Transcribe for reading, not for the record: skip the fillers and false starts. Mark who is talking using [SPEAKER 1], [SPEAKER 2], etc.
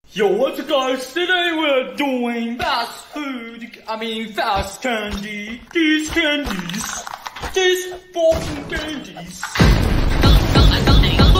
[SPEAKER 1] Yo, what's up guys? Today we're doing fast candy. These candies. These fucking candies.